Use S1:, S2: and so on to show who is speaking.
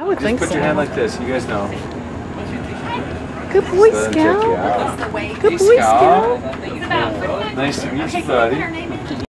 S1: would
S2: Just
S1: think
S2: put
S1: so.
S2: your hand like this. You guys know.
S1: Good boy,
S2: Just let him check you
S1: Scout.
S2: out.
S1: Good
S2: Hey,
S1: boy,
S2: Scout.
S1: Scout.
S2: Nice to meet you, buddy.